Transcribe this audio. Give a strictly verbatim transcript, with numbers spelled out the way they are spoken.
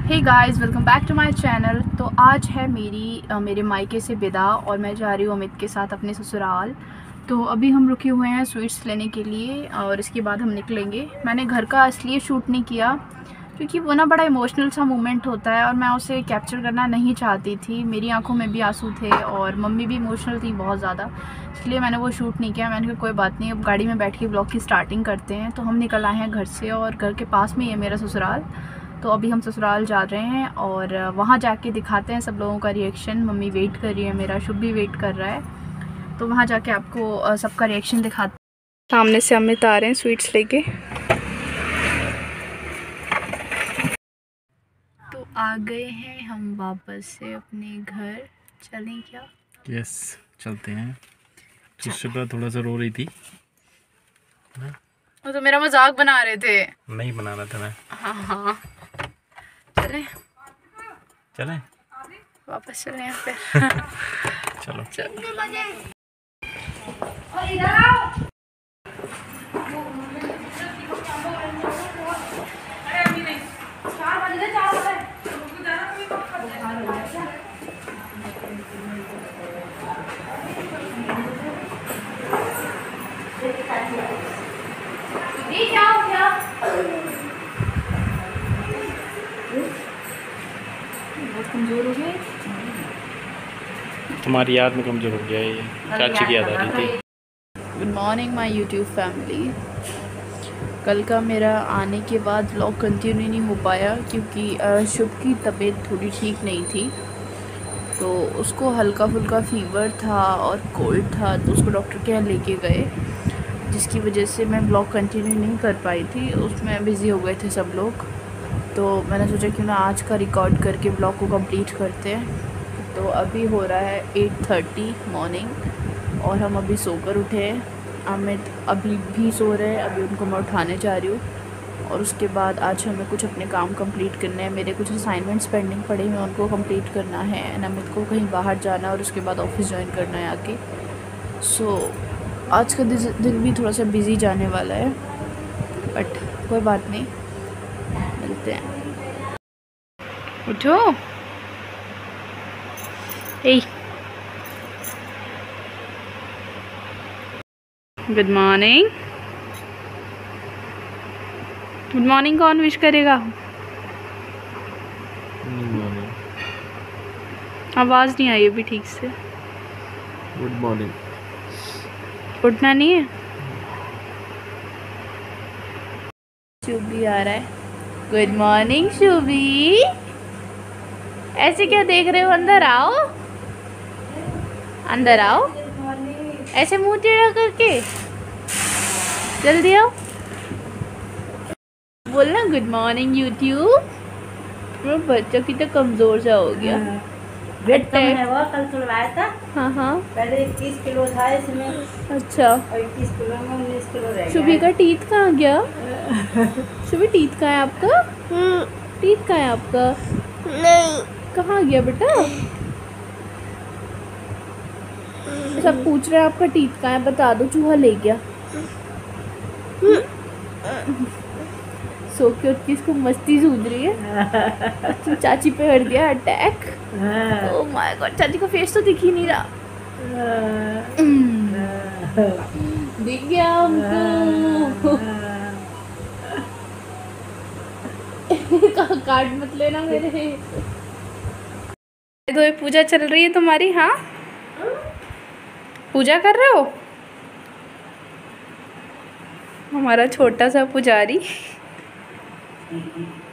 Hey guys, welcome back to my channel. तो आज है मेरी आ, मेरे मायके से विदा और मैं जा रही हूँ अमित के साथ अपने ससुराल। तो अभी हम रुके हुए हैं स्वीट्स लेने के लिए और इसके बाद हम निकलेंगे। मैंने घर का इसलिए शूट नहीं किया क्योंकि वो ना बड़ा इमोशनल सा मोमेंट होता है और मैं उसे कैप्चर करना नहीं चाहती थी। मेरी आंखों में भी आंसू थे और मम्मी भी इमोशनल थी बहुत ज़्यादा, इसलिए मैंने वो शूट नहीं किया। मैंने कहा कोई बात नहीं, अब गाड़ी में बैठ के ब्लॉग की स्टार्टिंग करते हैं। तो हम निकल आए हैं घर से और घर के पास में ही है मेरा ससुराल। तो अभी हम ससुराल जा रहे हैं और वहाँ जाके दिखाते हैं सब लोगों का रिएक्शन। मम्मी वेट कर रही है, मेरा शुभ भी वेट कर रहा है। तो वहाँ जाके आपको सबका रिएक्शन दिखाते हैं। सामने से अमित आ रहे हैं स्वीट्स लेके। तो आ गए हैं हम वापस से अपने घर। चलें क्या? यस, चलते हैं। सुबह थोड़ा सा रो रही थी। वो तो मेरा मजाक बना रहे थे। नहीं बना रहा था मैं। हाँ हाँ, चलें चलें वापस चलें यहाँ पे। चलो चलो। बहुत कमजोर हो गए। तुम्हारी याद में कमजोर हो गया ये, चाची की याद आ रही थी। Good morning my YouTube family. कल का मेरा आने के बाद व्लॉग कंटिन्यू नहीं हो पाया क्योंकि शुभ की तबीयत थोड़ी ठीक नहीं थी। तो उसको हल्का फुल्का फीवर था और कोल्ड था, तो उसको डॉक्टर के यहाँ लेके गए, जिसकी वजह से मैं ब्लॉग कंटिन्यू नहीं कर पाई थी। उसमें बिज़ी हो गए थे सब लोग। तो मैंने सोचा क्यों ना आज का रिकॉर्ड करके ब्लॉग को कंप्लीट करते हैं। तो अभी हो रहा है एट थर्टी मॉर्निंग और हम अभी सोकर उठे हैं। अमित अभी भी सो रहे हैं, अभी उनको मैं उठाने जा रही हूँ। और उसके बाद आज हमें कुछ अपने काम कंप्लीट करने हैं। मेरे कुछ असाइनमेंट्स पेंडिंग पड़े हैं, उनको कंप्लीट करना है। एंड अमित को कहीं बाहर जाना है और उसके बाद ऑफिस ज्वाइन करना है आके। सो so, आज का दिन भी थोड़ा सा बिज़ी जाने वाला है, बट कोई बात नहीं, मिलते हैं। उठो। ए गुड मॉर्निंग। गुड मॉर्निंग कौन विश करेगा? आवाज़ नहीं आई अभी ठीक से। Good morning. उठना नहीं है? शुभी आ रहा है। Good morning Shubhi. ऐसे क्या देख रहे हो? अंदर आओ, अंदर आओ। ऐसे मुंह टेढ़ा करके जल्दी आओ। बोलना गुड मॉर्निंग यूट्यूब। बच्चों की तो कमज़ोर सा हो गया। वेट कम है, वो कल तुलवाया था। हाँ हाँ, पहले इक्कीस किलो था इसमें। अच्छा, और इक्कीस किलो में उन्नीस किलो रह गया। शुभी का टीथ कहाँ गया? शुभी टीथ कहाँ है आपका? टीथ कहाँ है आपका? नहीं, कहाँ गया बेटा? सब पूछ रहे हैं आपका टीथ कहाँ है, बता दो, चूहा ले गया। सो क्यूट की इसको मस्ती सूझ रही है। चाची पे कर दिया अटैक। ओह माय गॉड, चाची का फेस तो दिख ही नहीं रहा। दिख गया हमको। काट मत लेना मेरे। तो ये पूजा चल रही है तुम्हारी? हाँ, पूजा कर रहे हो? हमारा छोटा सा पुजारी।